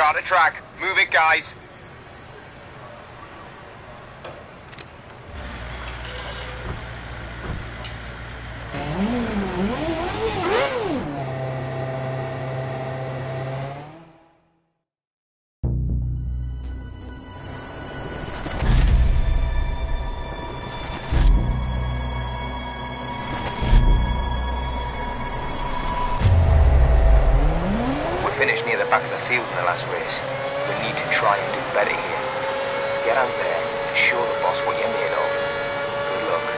Start a track. Move it, guys. Finished near the back of the field in the last race. We need to try and do better here. Get out there and show the boss what you're made of. Good luck.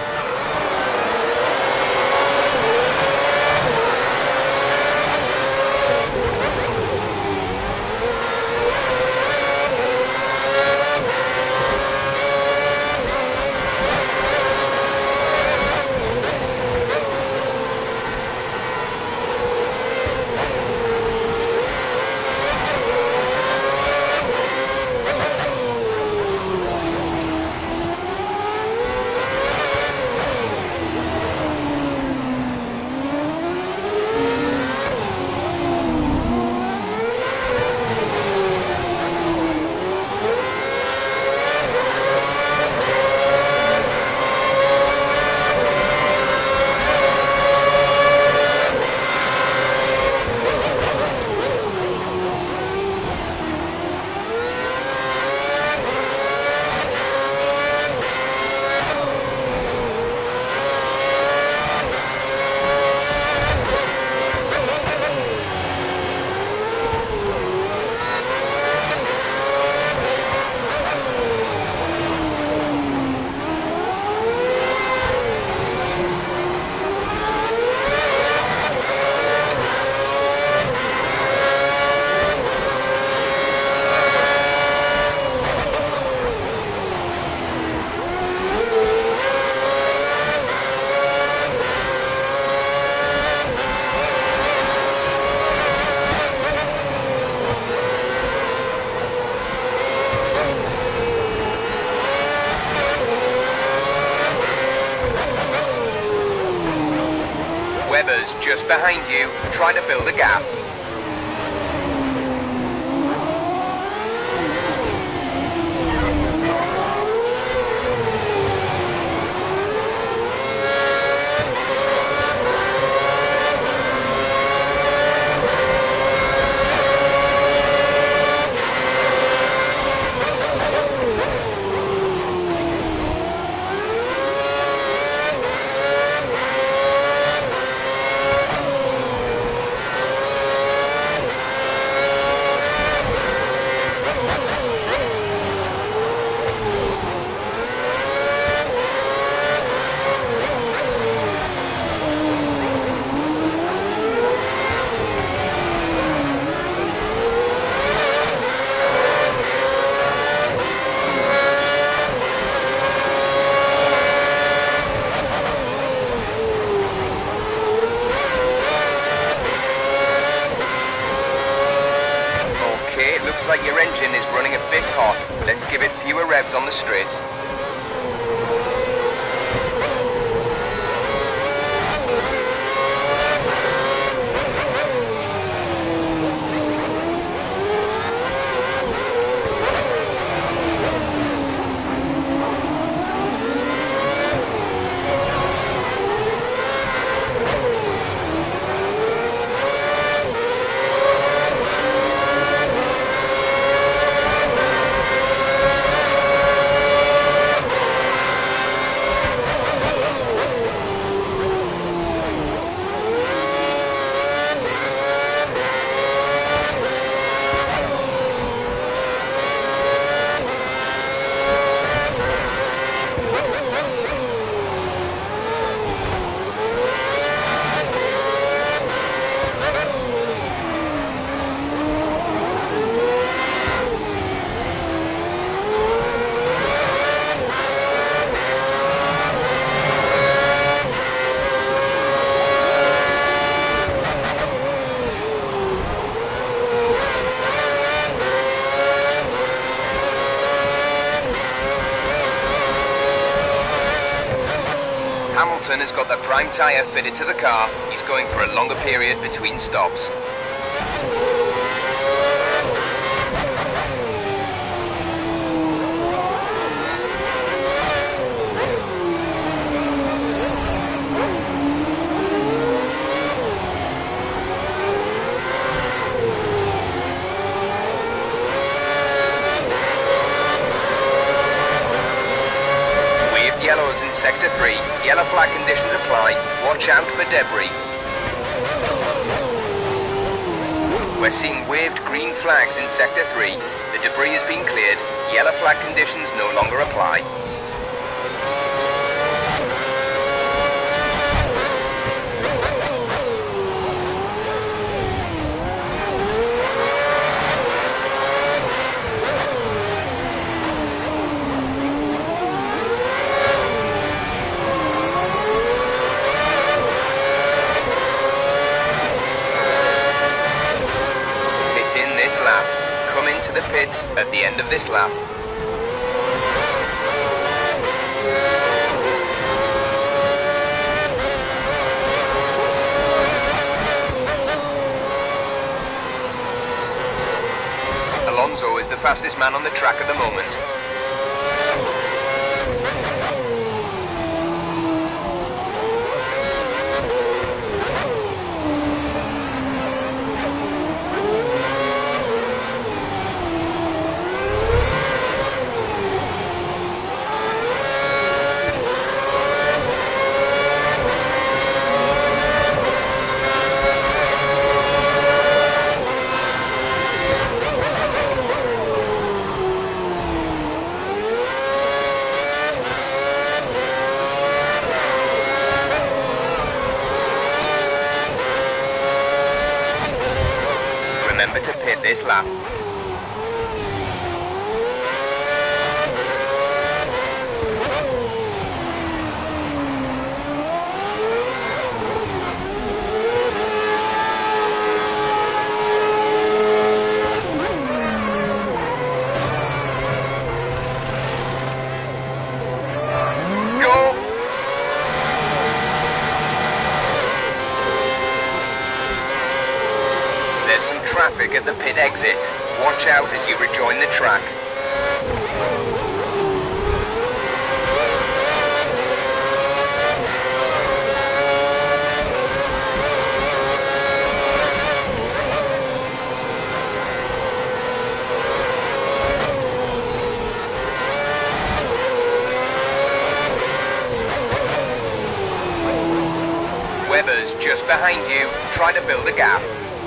Weber's just behind you, trying to build a gap. Looks like your engine is running a bit hot. Let's give it fewer revs on the straight. Hamilton has got the prime tyre fitted to the car. He's going for a longer period between stops. in Sector 3. Yellow flag conditions apply. Watch out for debris. We're seeing waved green flags in Sector 3. The debris has been cleared. Yellow flag conditions no longer apply. Lap. Come into the pits at the end of this lap. Alonso is the fastest man on the track at the moment. Remember to pit this lap. There's some traffic at the pit exit. Watch out as you rejoin the track. Webber's just behind you. Try to build a gap.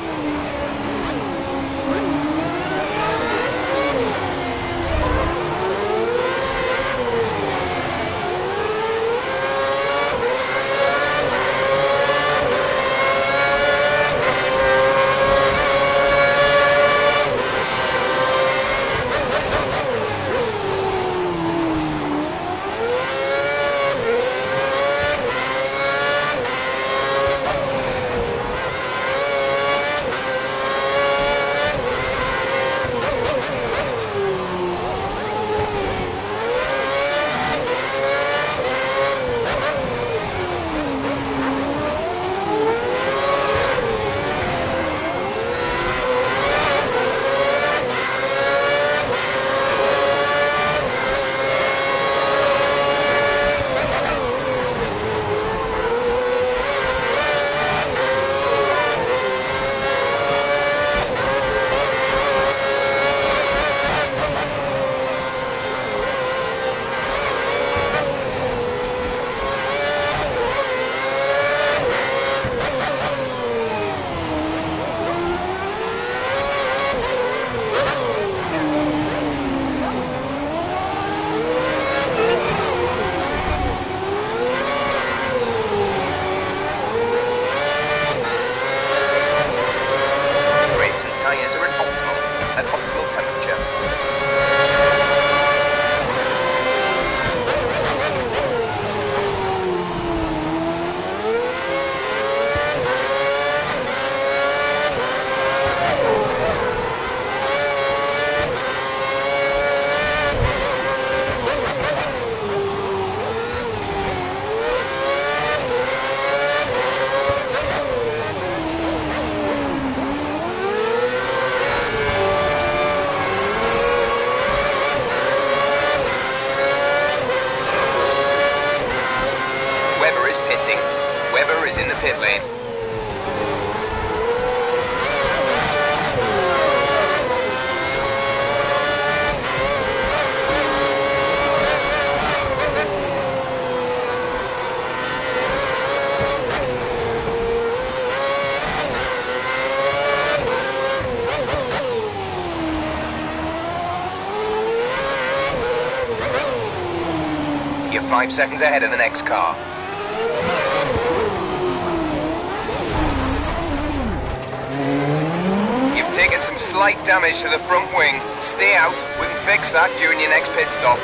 Webber is in the pit lane. 5 seconds ahead of the next car. You've taken some slight damage to the front wing. Stay out, we can fix that during your next pit stop.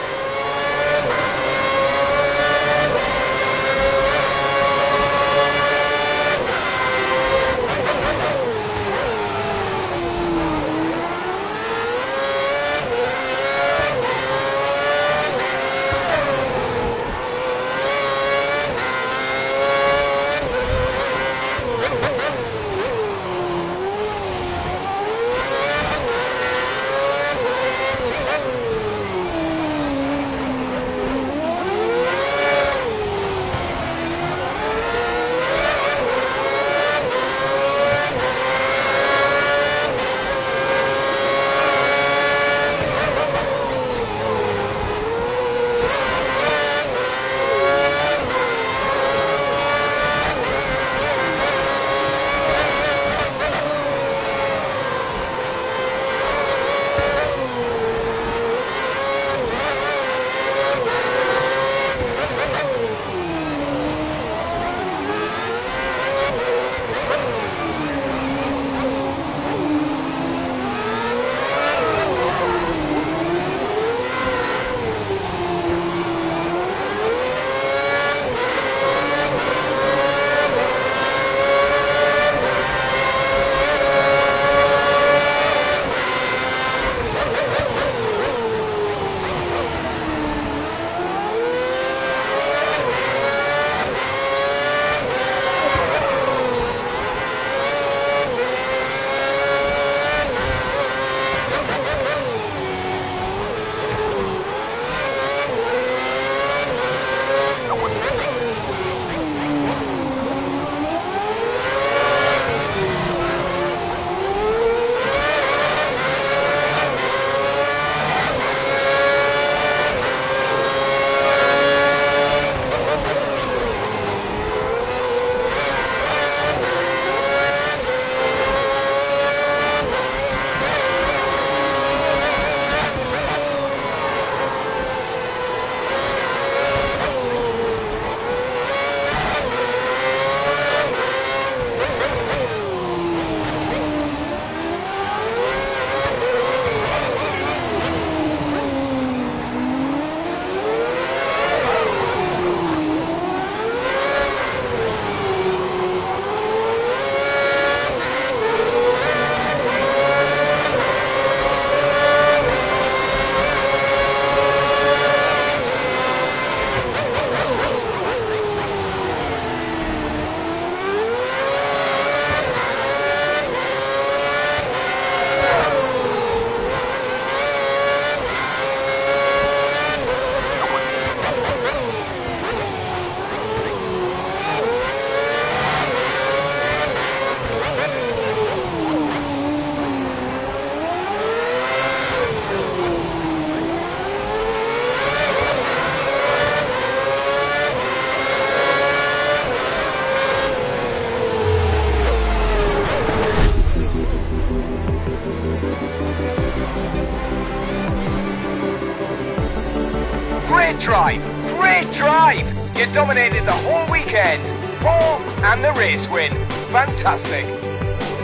Great drive! Great drive! You dominated the whole weekend. Pole and the race win. Fantastic.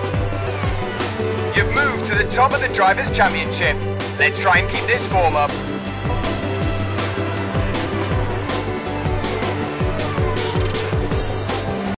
You've moved to the top of the Drivers' Championship. Let's try and keep this form up.